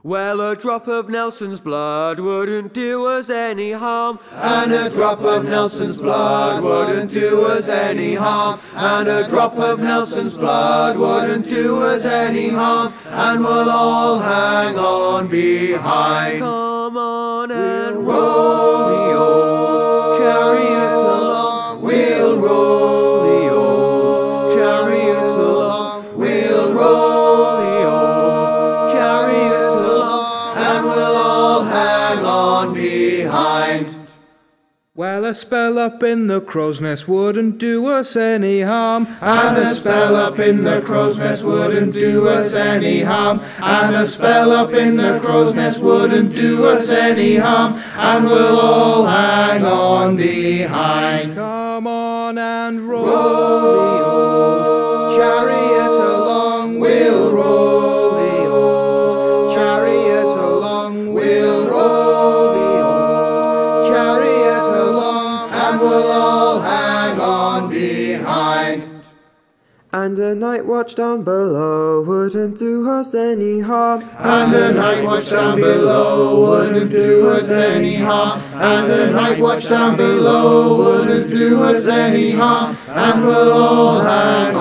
Well, a drop of Nelson's blood wouldn't do us any harm, and a drop of Nelson's blood wouldn't do us any harm, and a drop of Nelson's blood wouldn't do us any harm, and we'll all hang on behind. Come on and roll the old chariot along, we'll roll the old chariot along, we'll roll the old chariot along, and we'll all hang on behind. Well, a spell up in the crow's nest wouldn't do us any harm, and a spell up in the crow's nest wouldn't do us any harm, and a spell up in the crow's nest wouldn't do us any harm, and we'll all hang on behind. Come on and roll the old chariot along, we'll roll the old chariot along, we'll roll the old chariot along, and we'll all hang on behind. And a night watch down below wouldn't do us any harm, and a night watch down below wouldn't do us any harm, and a night watch down below wouldn't do us any harm, and we'll all hang